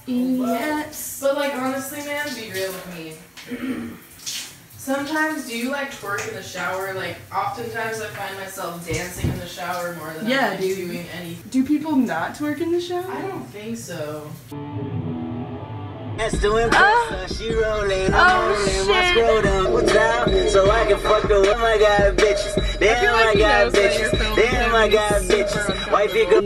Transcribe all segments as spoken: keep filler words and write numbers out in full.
Yes. But like honestly, man, be real with me. Sometimes do you like twerk in the shower? Like oftentimes I find myself dancing in the shower more than yeah, I'm like, doing anything. Do people not twerk in the shower? I don't think so. That's doing Oh, she rolling, oh rolling, my shit! scrotum down, so I can fuck the oh my god bitches. Damn like my he god knows that bitches. you're filming Damn him. my He's god super bitches. uncomfortable. Wifey go.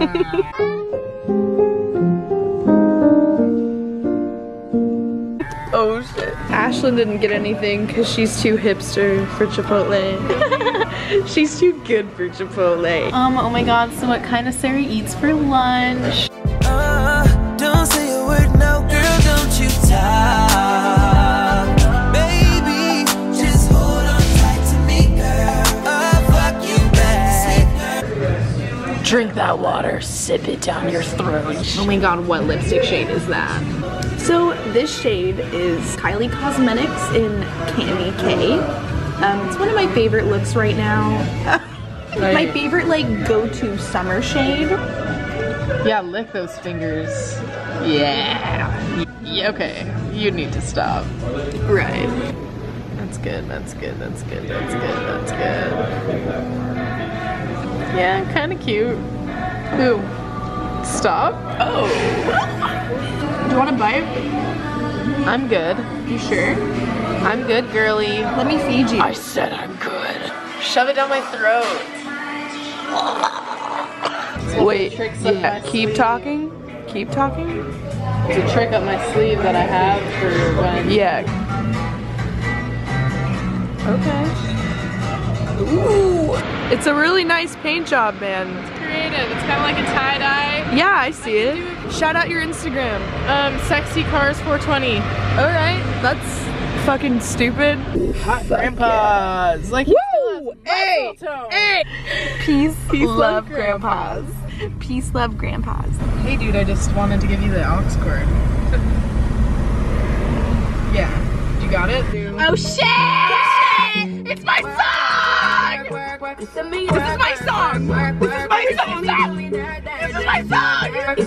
Oh shit. Ashlyn didn't get anything because she's too hipster for Chipotle. She's too good for Chipotle. Um, oh my god, so what kind of Sarah eats for lunch? Uh, don't say a word, no girl, don't you talk. Baby, just hold on tight to me, girl. I'll fuck you back. Drink that water, sip it down your throat. Oh my god, what lipstick shade is that? So this shade is Kylie Cosmetics in Cami K. Um, it's one of my favorite looks right now. My favorite like go-to summer shade. Yeah, lick those fingers. Yeah. Yeah. Okay, you need to stop. Right. That's good. That's good. That's good. That's good. That's good. Yeah, kind of cute. Who? Stop. Oh. Do you want a bite? I'm good. You sure? I'm good, girly. Let me feed you. I said I'm good. Shove it down my throat. Wait, Tricks up yeah, my keep sleeve. talking. Keep talking. It's a trick up my sleeve that I have for when. Yeah. Okay. Ooh. It's a really nice paint job, man. Creative. It's kind of like a tie-dye. Yeah, I see it. Shout out your Instagram. Um, sexy cars four twenty. Alright, that's fucking stupid. Hot grandpas. Like, Woo! Hey! tone. Hey! Peace, Peace, love, love, grandpas. Peace, love, grandpas. Hey, dude, I just wanted to give you the aux cord. Yeah. You got it? Dude. Oh shit! It's my song! This is my song! This is my song! This is my song!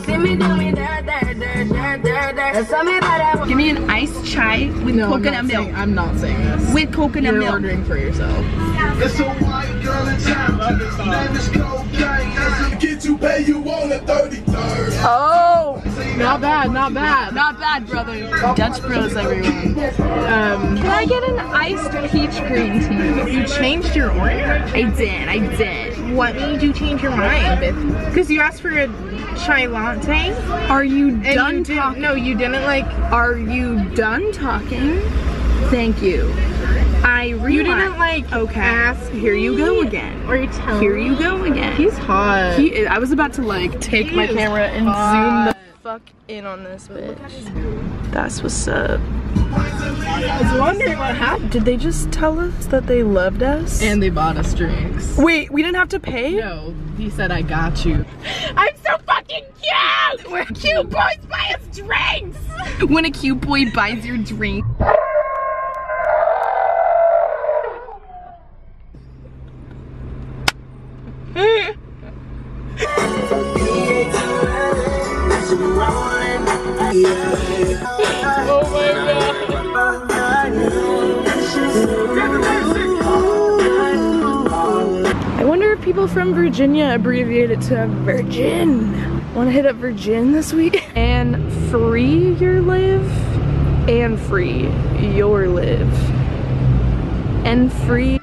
Give me an iced chai with No, I'm coconut not saying, milk. I'm not saying this. With coconut You're milk. ordering for yourself. It's a white girl in town. Name is cocaine. Get you pay you on the thirty-third. Oh! Not bad, not bad. Not bad, brother. Dutch Bros, everyone. Um, Can I get an iced peach green tea? you changed your order? I did, I did. What made you change your mind? Because you asked for a chai latte. Are you And done you didn't, talking? no, you didn't like. Are you done talking? Thank you. I realized. You didn't like. Okay. Ask. Here you go again. Or you tell. Here you go again. He's hot. He is, I was about to like take He my is camera and hot. zoom the fuck in on this bitch. That's what's up. I was wondering what happened. Did they just tell us that they loved us? And they bought us drinks. Wait, we didn't have to pay? No, he said I got you. I'm so fucking cute! When cute boys buy us drinks! When a cute boy buys your drink. Oh my I wonder if people from Virginia abbreviate it to Virgin. Want to hit up Virgin this week? And free your live and free your live. And free.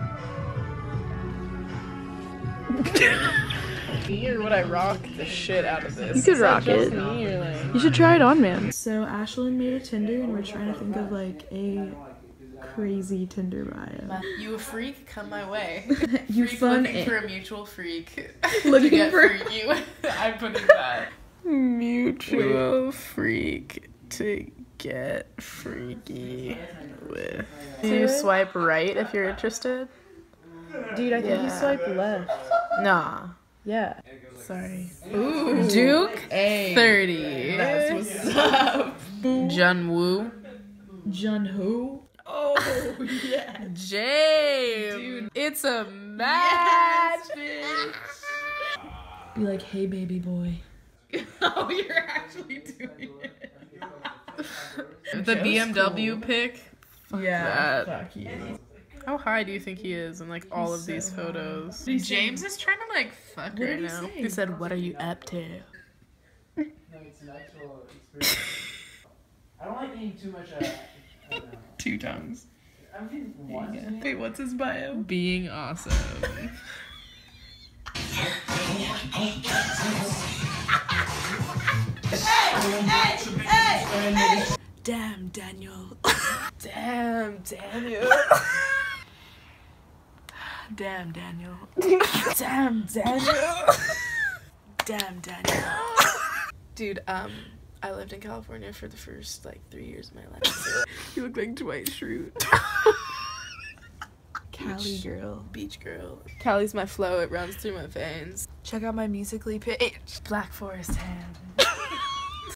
Me or would I rock the shit out of this? You could Is that rock just it. Me or like... You should try it on, man. So Ashlyn made a Tinder and we're trying to think of like a crazy Tinder bio. You a freak? Come my way. You Freak fun looking and- for a mutual freak. Looking to get for- you. I'm putting that. Mutual freak to get freaky with. Do you swipe right if you're interested? Dude, I think you Yeah. swipe left. Nah. Yeah. Sorry. Ooh. Duke thirty. That's what's up. Jun Woo. Jun who? Oh yeah. James. Dude. It's a match, bitch. Be like, hey baby boy. Oh, you're actually doing it. the B M W pic. Yeah. that. Fuck you. How high do you think he is in like all He's of these so photos? he say? James is trying to like fuck What her did he now. say? He said, "What are you up to?" No, it's an actual experience. I don't like eating too much. Uh, I don't know. Two tongues. I'm getting one. Yeah. Wait, what's his bio? Being awesome. Damn, Daniel. Damn, Daniel. Damn, Daniel. Damn, Daniel. Damn, Daniel. Dude, um, I lived in California for the first like three years of my life. You look like Dwight Schrute. Cali girl. Beach girl. Cali's my flow, it runs through my veins. Check out my Musical.ly page. Black Forest Hand.